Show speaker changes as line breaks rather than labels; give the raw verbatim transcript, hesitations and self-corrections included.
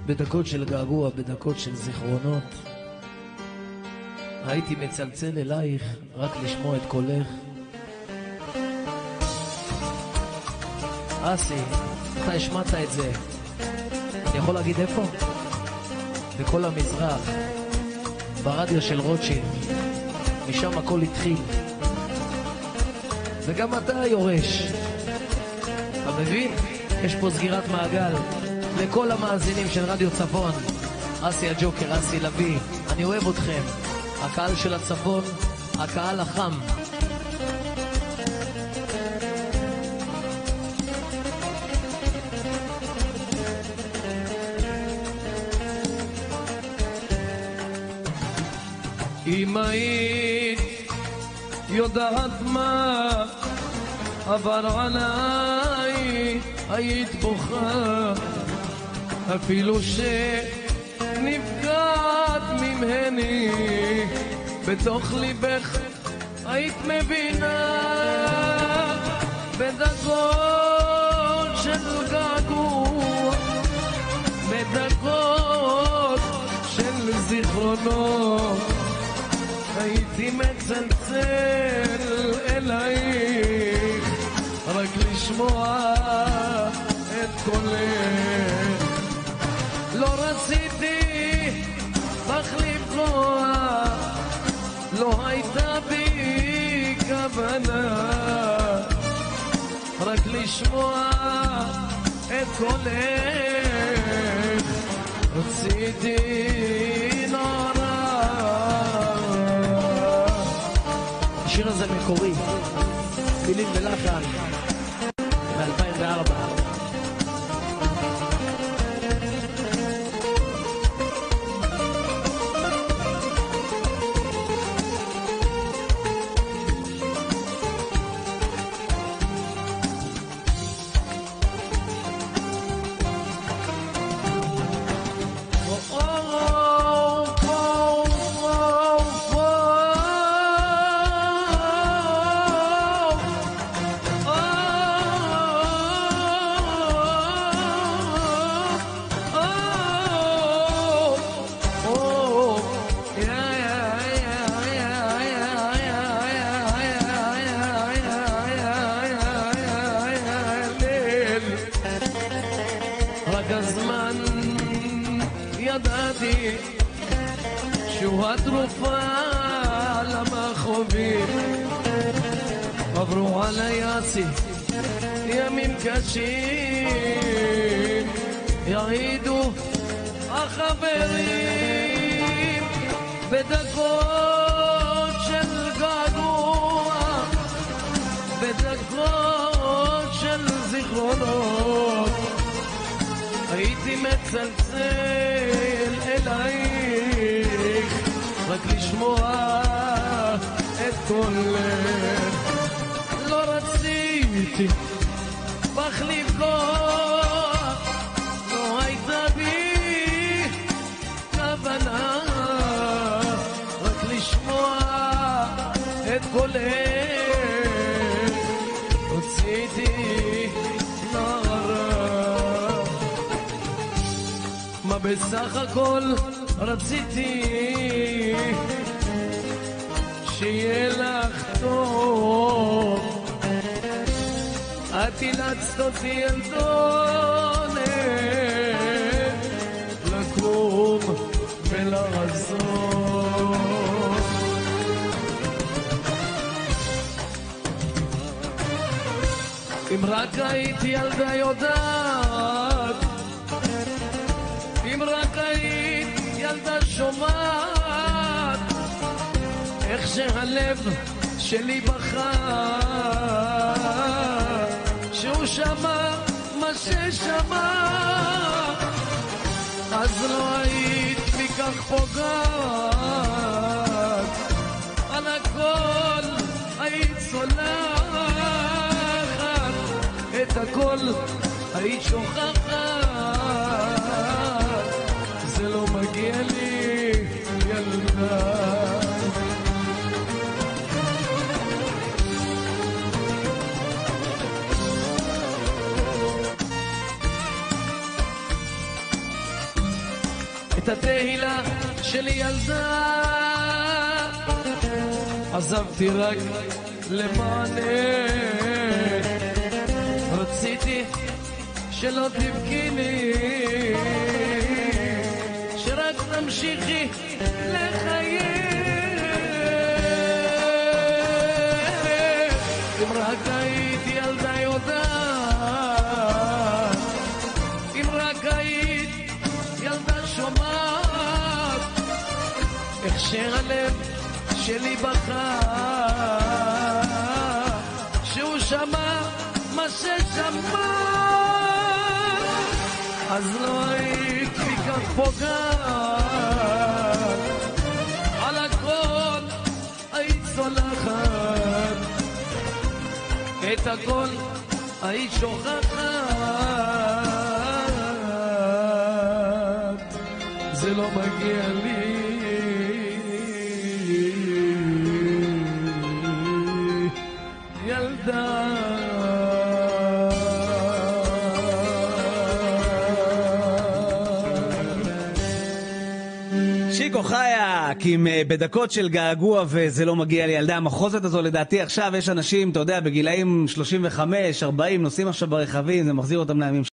בדקות של געגוע, בדקות של זיכרונות, הייתי מצלצל אלייך רק לשמוע את קולך. אסי, אתה השמעת את זה. אני יכול להגיד איפה? בכל המזרח, ברדיו של רוטשילד. משם הכל התחיל. וגם אתה יורש. אתה מבין? יש פה סגירת מעגל לכל המאזינים של רדיו צפון. אסי הג'וקר, אסי לוי, אני אוהב אתכם. הקהל של הצפון, הקהל החם.
אם היית יודעת מה עבר עליי, היית בוכה, אפילו שנפגעת ממני, בתוך ליבך היית מבינה. בדקות של געגוע, בדקות של זיכרונות, הייתי מצלצל אלייך רק לשמוע את קולך. לא רציתי בך לפגוע, לא הייתה בי כוונה, רק לשמוע את קולך רציתי נורא.
השיר הזה מקורי, מילים ולחן, מ-אלפיים וארבע.
שהוא התרופה למחובים. עברו עלי אסי ימים קשים, יעידו החברים. בדקות של געגוע, בדקות של זיכרונות, הייתי מצלצל אלייך רק לשמוע את קולך. לא רציתי בך לפגוע, לא הייתה בי כוונה, רק לשמוע את קולך רציתי נורא. מה בסך הכל רציתי? שיהיה לך טוב. את אילצת אותי ילדונת לקום ולרזות. אם רק הייתי ילדה יודעת, אם רק היית ילדה שומעת איך שהלב שלי בכה, שהוא שמע מה ששמע, אז לא היית מכך פוגעת. על הכל היית סולחת, את הכל היית שוכחת. זה לא מגיע לי ילדה.
את התהילה שלי ילדה, עזבתי רק למענה, רציתי שלא תבכי לי, שרק תמשיכי לחייך. אם רק הייתי ילדה יודעת, אם רק היית ילדה שומעת, איך שהלב שלי בכה, שהוא שמע מה ששמע, אז לא היית לי כך פוגעת, על הכל היית סולחת, את הכל היית שוכחת, זה לא מגיע לי ילדה.
שיקו חייק עם בדקות של געגוע וזה לא מגיע לילדה. המחוזת הזו לדעתי עכשיו יש אנשים, אתה יודע, בגילאים שלושים וחמש ארבעים נוסעים עכשיו ברכבים, זה מחזיר אותם לימים